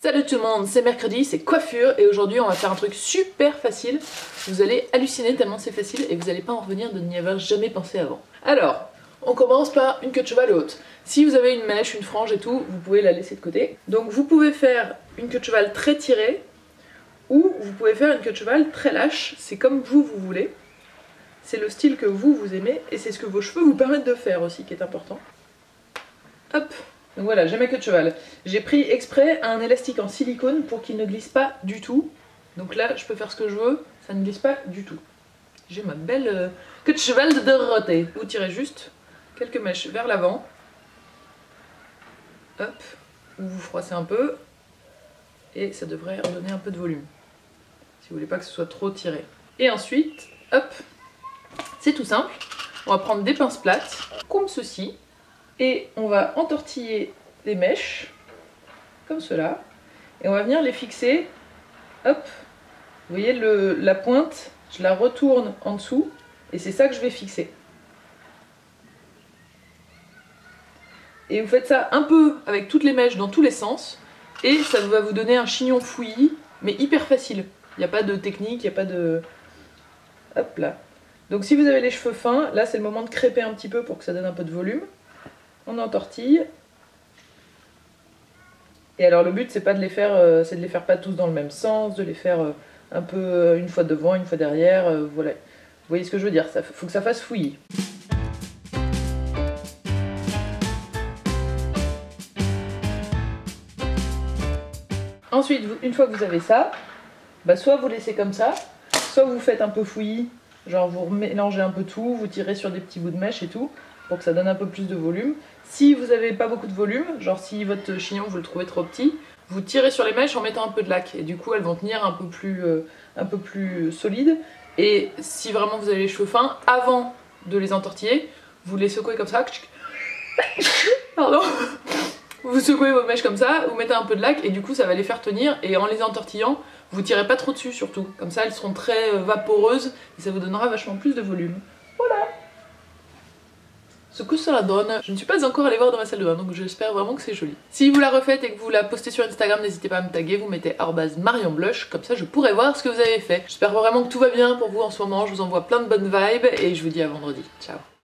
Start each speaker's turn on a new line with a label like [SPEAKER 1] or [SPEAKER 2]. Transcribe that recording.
[SPEAKER 1] Salut tout le monde, c'est mercredi, c'est coiffure et aujourd'hui on va faire un truc super facile. Vous allez halluciner tellement c'est facile et vous n'allez pas en revenir de n'y avoir jamais pensé avant. Alors, on commence par une queue de cheval haute. Si vous avez une mèche, une frange et tout, vous pouvez la laisser de côté. Donc vous pouvez faire une queue de cheval très tirée ou vous pouvez faire une queue de cheval très lâche, c'est comme vous voulez. C'est le style que vous aimez et c'est ce que vos cheveux vous permettent de faire aussi qui est important. Hop. Donc voilà, j'ai ma queue de cheval. J'ai pris exprès un élastique en silicone pour qu'il ne glisse pas du tout. Donc là, je peux faire ce que je veux, ça ne glisse pas du tout. J'ai ma belle queue de cheval de Dorothée. Vous tirez juste quelques mèches vers l'avant. Hop, vous froissez un peu. Et ça devrait redonner un peu de volume. Si vous voulez pas que ce soit trop tiré. Et ensuite, hop, c'est tout simple. On va prendre des pinces plates, comme ceci. Et on va entortiller les mèches, comme cela, et on va venir les fixer, hop, vous voyez la pointe, je la retourne en dessous, et c'est ça que je vais fixer. Et vous faites ça un peu avec toutes les mèches dans tous les sens, et ça va vous donner un chignon fouillis, mais hyper facile. Il n'y a pas de technique, il n'y a pas de... Hop là. Donc si vous avez les cheveux fins, là c'est le moment de crêper un petit peu pour que ça donne un peu de volume. On entortille. Et alors le but c'est pas de les faire, c'est de les faire pas tous dans le même sens, de les faire un peu une fois devant, une fois derrière, voilà. Vous voyez ce que je veux dire, il faut que ça fasse fouillis. Ensuite, une fois que vous avez ça, bah soit vous laissez comme ça, soit vous faites un peu fouillis, genre vous mélangez un peu tout, vous tirez sur des petits bouts de mèche et tout, pour que ça donne un peu plus de volume. Si vous n'avez pas beaucoup de volume, genre si votre chignon vous le trouvez trop petit, vous tirez sur les mèches en mettant un peu de lac et du coup elles vont tenir un peu plus solides. Et si vraiment vous avez les cheveux fins, avant de les entortiller, vous les secouez comme ça. Pardon. Vous secouez vos mèches comme ça, vous mettez un peu de lac et du coup ça va les faire tenir et en les entortillant, vous tirez pas trop dessus surtout. Comme ça elles seront très vaporeuses et ça vous donnera vachement plus de volume. Voilà. Ce que cela donne, je ne suis pas encore allée voir dans ma salle de bain, donc j'espère vraiment que c'est joli. Si vous la refaites et que vous la postez sur Instagram, n'hésitez pas à me taguer, vous mettez @MarionBlush, comme ça je pourrai voir ce que vous avez fait. J'espère vraiment que tout va bien pour vous en ce moment, je vous envoie plein de bonnes vibes et je vous dis à vendredi. Ciao.